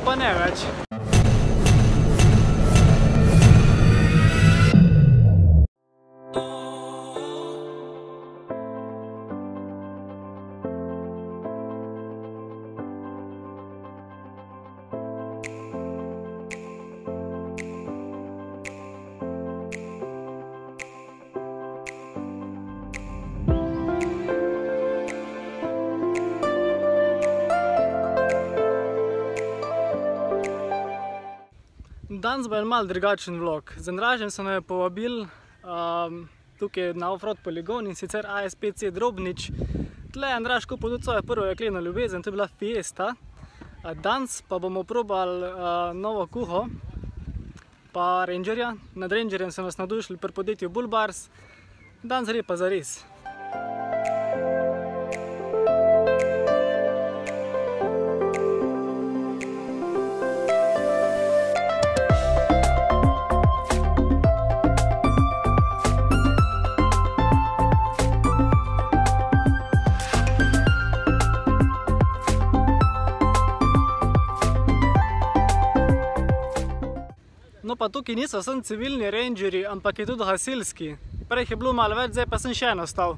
pa ne več. Danes bo en malo drugačen vlog. Z Andražem so me povabili tukaj na offroad poligon, in sicer ASPC Drobnič. Tle je Andraž kupil tudi svojo prvo jekleno ljubezen, to je bila Fiesta. Danes pa bomo probali novo kuho pa Rangerja. Nad Rangerjem sem nas navdušili pri podjetju Bull Bars. Danes gre pa zares. No pa tukaj niso samo civilni rangerji, ampak je tudi gasilski. Prej je bilo malo več, zdaj pa sem še eno stal.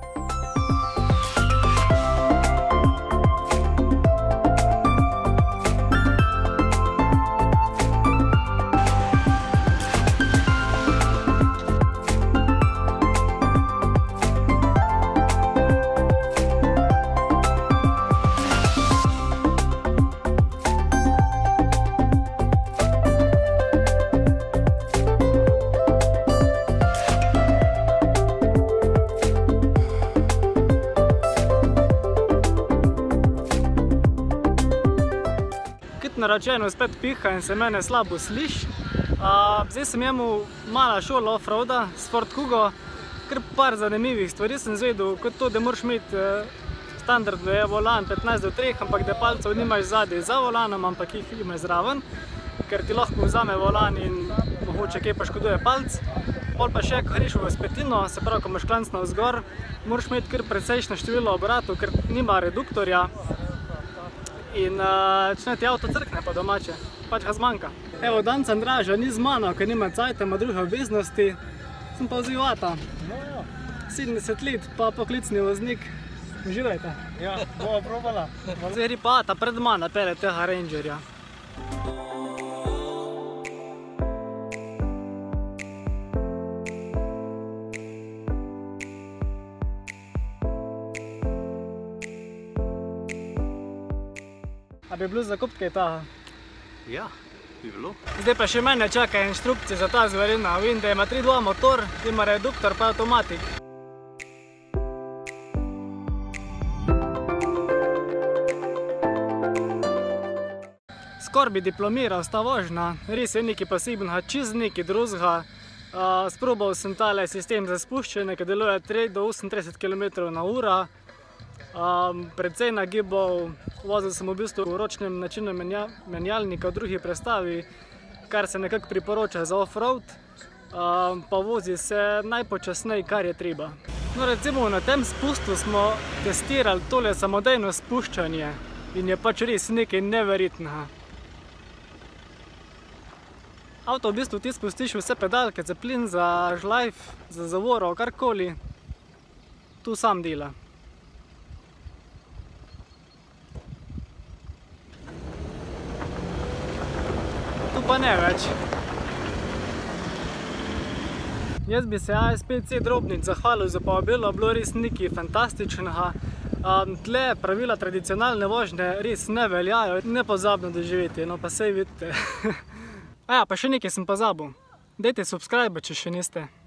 Naročeno spet piha in se mene slabo sliši. Zdaj sem imel mala šola offroada s Ford Kugo, kar par zanimivih stvari sem izvedel, kot to, da moraš imeti standardno je volan 15:3, ampak da palcev nimaš zadaj za volanom, ampak jih imaš zraven, ker ti lahko vzame volan in mogoče kaj pa škoduje palc. Pol pa še, ko greš v spetino, se pravi, ko imaš klanc navzgor, moraš imeti kar precejšnje število obratov, ker nima reduktorja. In če ne ti avto crkne pa domače, pač ga zmanjka. Evo, danes Andraža ni z mano, ker nima cajta, ima druge obveznosti. Sem pa vzil ata. 70 let, pa poklicni voznik. Uživajte. Ja, bomo probala. Zdaj gre pa ata pred mano pele tega Rangerja. A bi bilo za kupiti kaj taha? Ja, bi bilo. Zdaj pa še mene čaka inštrukcije za ta zverina. Vidim, da ima 3.2 motor, ima reduktor pa avtomatik. Skoraj bi diplomiral s ta vožnja. Res je nekaj posebnega, čist nekaj drugega. Sprobal sem tale sistem za spuščanje, ki deluje 3 do 38 km/h. Predvsej nagibal, vozil sem v bistvu v ročnem načinu menjalnika v drugi prestavi, kar se nekako priporoča za off-road, pa vozi se najpočasneje, kar je treba. No, recimo na tem spustu smo testirali tole samodejno spuščanje in je pač res nekaj neverjetnega. Avto v bistvu ti spustiš vse pedalke, za plin, za žlajf, za zavoro, karkoli, tu sam dela. Tu pa ne več. Jaz bi se ASPC Drobnič zahvalil za povabilo, bilo res nekaj fantastičnega. Tle pravila tradicionalne vožnje res ne veljajo, nepozabno doživeti, no pa sej vidite. Pa še nekaj sem pozabil. Dajte subscribe, če še niste.